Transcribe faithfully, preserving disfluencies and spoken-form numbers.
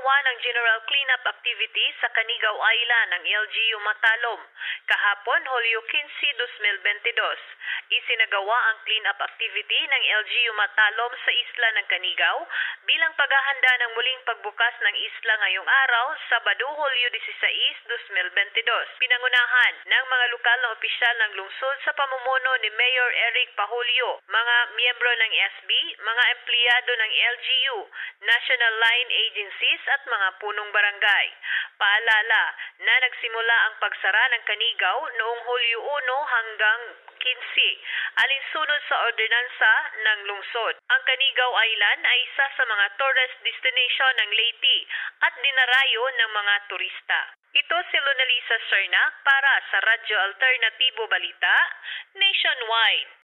Nagsagawa ng general cleanup activity sa Canigao Island ng L G U Matalom. Kahapon, Hulyo quince, dos mil veintidós. Isinagawa ang cleanup activity ng L G U Matalom sa isla ng Canigao bilang paghahanda ng muling pagbukas ng isla ngayong araw, Sabado, Hulyo dieciséis, dos mil veintidós. Pinangunahan ng mga lokal na opisyal ng lungsod sa pamumuno ni Mayor Eric Pahulio, mga miyembro ng S B, mga empleyado ng L G U, National Line Agencies at mga punong barangay. Paalala na nagsimula ang pagsara ng Canigao noong Hulyo one hanggang quince, alinsunod sa ordinansa ng lungsod. Ang Canigao Island ay isa sa mga tourist destination ng Leyte at dinarayo ng mga turista. Ito si Lunalisa Sernac para sa Radyo Alternatibo Balita Nationwide.